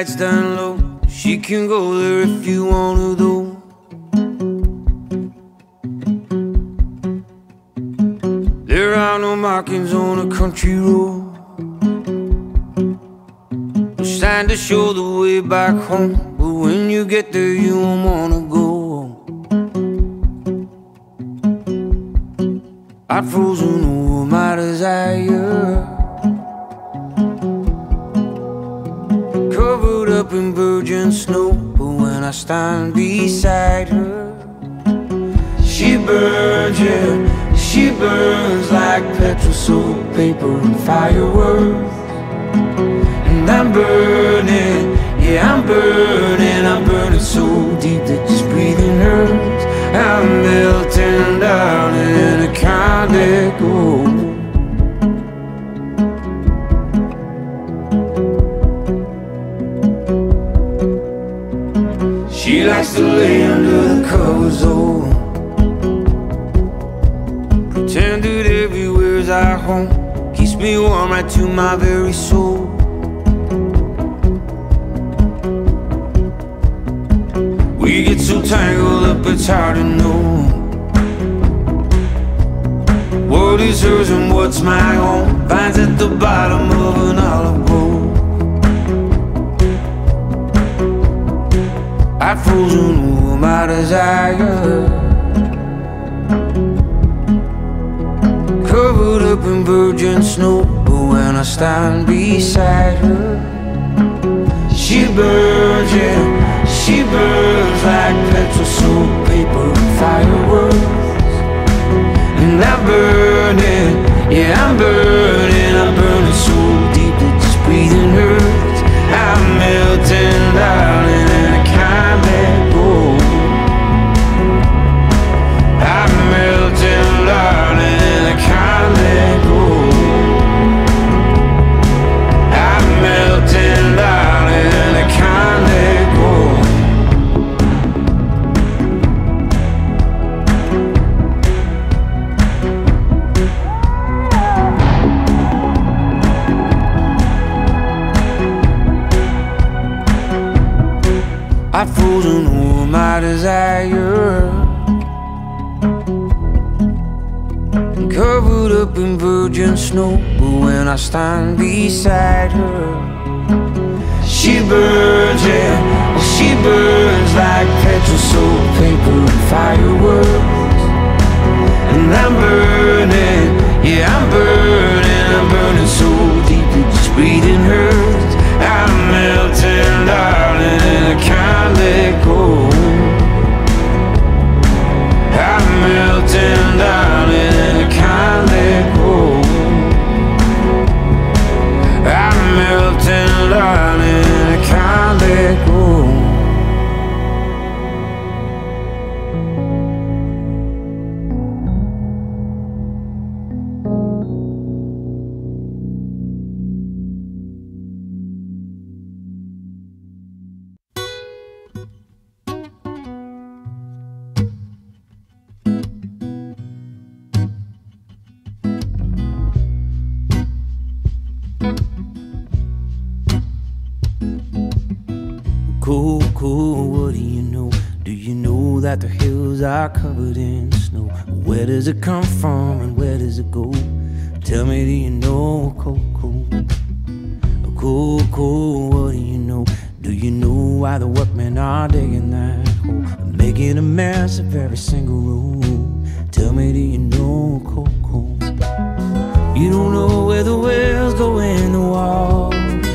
lights down low. She can go there if you want her though. There are no markings on a country road, no sign to show the way back home. But when you get there you won't wanna go. I'd frozen over my desire, covered up in virgin snow. But when I stand beside her, she burns, yeah, she burns like petrol, soap, paper and fireworks. And I'm burning, yeah, I'm burning so deep that just breathing hurts. I'm melting down and I can't let go. She likes to lay under the covers, oh, pretend that everywhere's our home, keeps me warm right to my very soul. We get so tangled up it's hard to know what is hers and what's my own. Finds at the bottom of an olive grove. I've frozen over my desire, covered up in virgin snow. But when I stand beside her, she burns, yeah, she burns like petrol, soap, paper and fireworks. And I'm burning, yeah, I'm burning so deep that just breathing hurts. I'm melting down and I can't let go. I'm melting down and I can't let go. I'm melting down and I can't let go. I've frozen over my desire, covered up in virgin snow. But when I stand beside her, she burns, yeah, she burns like petrol, soap, paper and fireworks. And I'm burning, yeah, I'm burning so deep that just breathing hurts. I'm melting down and I can't let go. I'm melting down and I can't let go. I'm melting down and I can't let go. Cool, cool, what do you know? Do you know that the hills are covered in snow? Where does it come from and where does it go? Tell me, do you know? Cool, cool, cool, cool, what do you know? Do you know why the workmen are digging that hole, making a mess of every single room? Tell me, do you know? Cool, cool. You don't know where the wells go in the wall.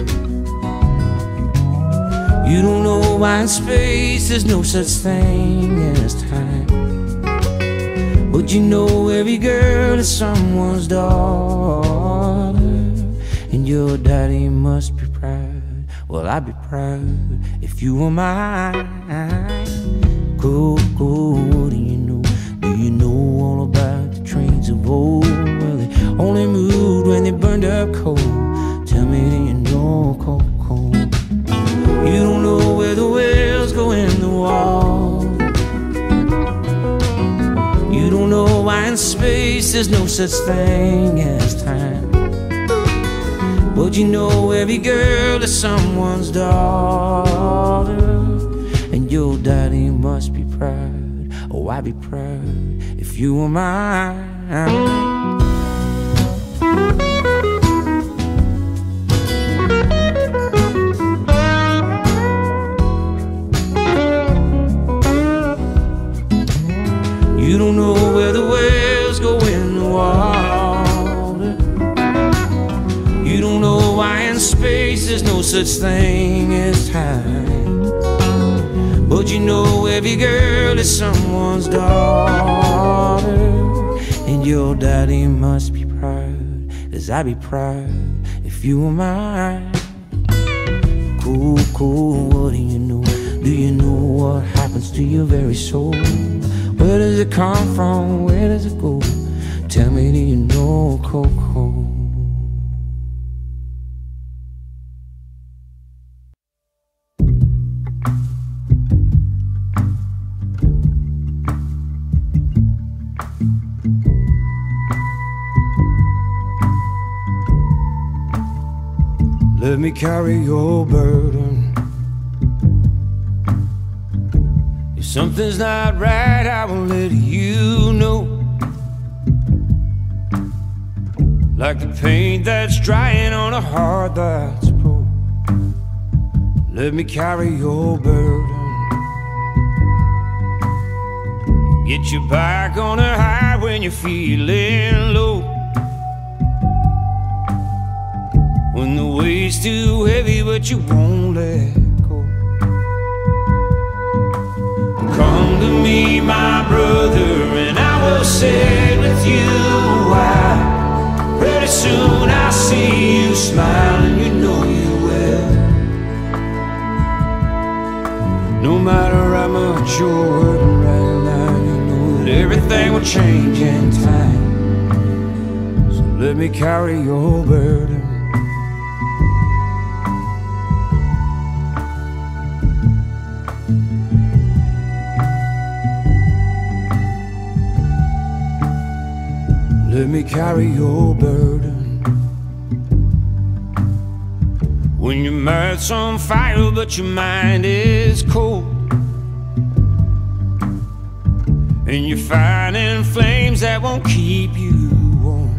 You don't know why in space there's no such thing as time. But you know every girl is someone's daughter, and your daddy must be proud. Well, I'd be proud if you were mine. Cool, cool, what do you know? Do you know all about the trains of old? Well, they only moved when they burned up coal. Tell me, do you know? Coal, coal. You don't know where the wells go in the wall. You don't know why in space there's no such thing as time. But you know every girl is someone's daughter, and your daddy must be proud. Oh, I'd be proud if you were mine. You don't know where the whales go in the water. You don't know why in space there's no such thing as time. But you know every girl is someone's daughter, and your daddy must be proud, 'cause I'd be proud if you were mine. Cool, cool, what do you know? Do you know what happens to your very soul? Where does it come from? Where does it go? Tell me, do you know, Coco? Let me carry your burden. If something's not right, I will let you know. Like the paint that's drying on a heart that's broke. Let me carry your burden. Get you back on a high when you're feeling low. When the weight's too heavy but you won't let go. Come to me, my brother, and I will sit with you a while. Pretty soon I see you smiling, you know you will. No matter how much you're hurting right now, you know that everything will change in time. So let me carry your burden. Let me carry your burden. When your mouth's on fire but your mind is cold, and you're fighting flames that won't keep you warm.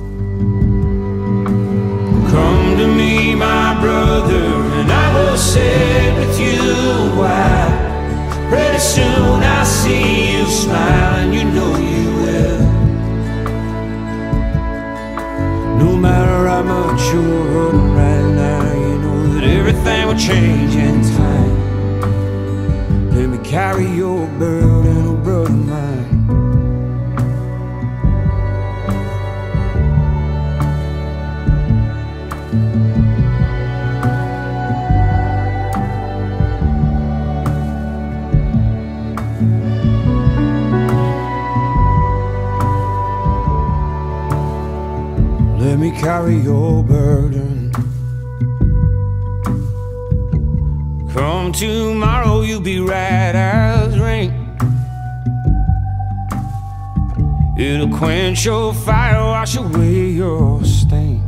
Come to me, my brother, and I will sit with you a while. Pretty soon I see you smiling, you know you will. No matter how much you're hurting right now, you know that everything will change in time. Let me carry your burden, oh brother mine. Let me carry your burden. Come tomorrow, you'll be right as rain. It'll quench your fire, wash away your stain.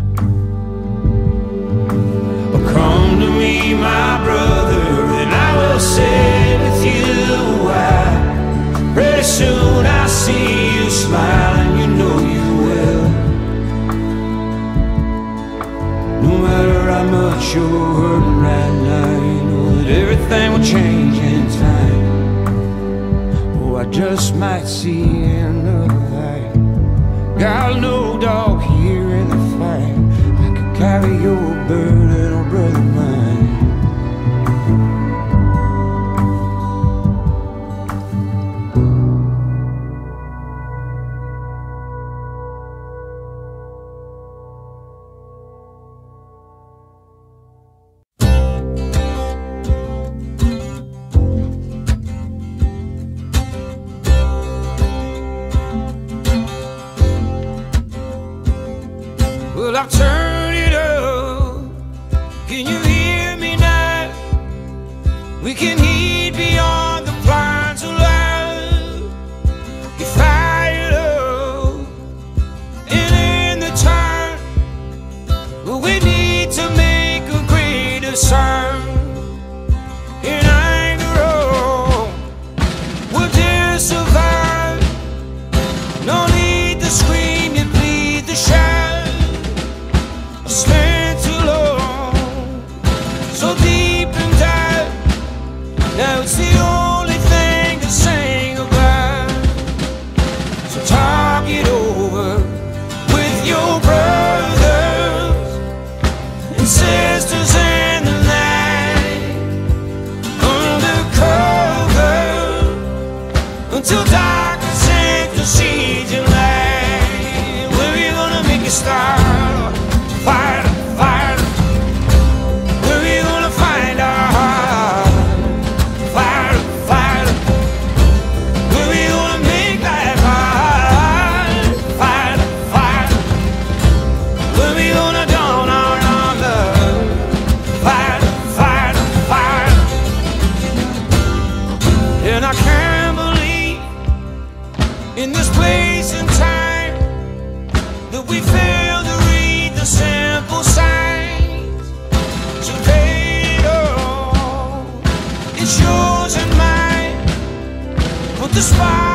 Come to me, my brother, and I will sit with you a while. Pretty soon I see you smiling, you know you will. No matter how much you're hurting right now, you know that everything will change in time. Oh, I just might see another light. Got no dog here in the fight. I could carry your burden, oh brother mine. Well, I've turned it up. Can you hear me now? We can heed beyond the blinds of love. Get fired up and in the turn. But we need It's yours and mine. Put the spot